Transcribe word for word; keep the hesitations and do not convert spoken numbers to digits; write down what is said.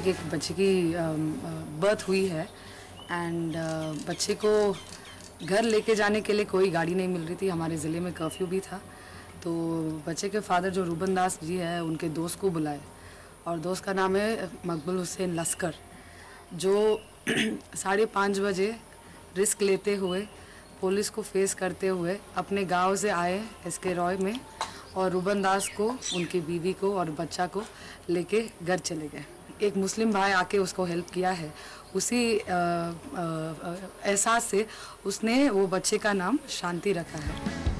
ठीक एक बच्चे की बर्थ हुई है एंड बच्चे को घर लेके जाने के लिए कोई गाड़ी नहीं मिल रही थी। हमारे ज़िले में कर्फ्यू भी था, तो बच्चे के फादर जो रूबन दास जी है उनके दोस्त को बुलाए, और दोस्त का नाम है मकबूल हुसैन लश्कर, जो साढ़े पाँच बजे रिस्क लेते हुए पुलिस को फेस करते हुए अपने गांव से आए इसके रॉय में, और रूबन दास को, उनकी बीवी को और बच्चा को लेके घर चले गए। एक मुस्लिम भाई आके उसको हेल्प किया है। उसी एहसास से उसने वो बच्चे का नाम शांति रखा है।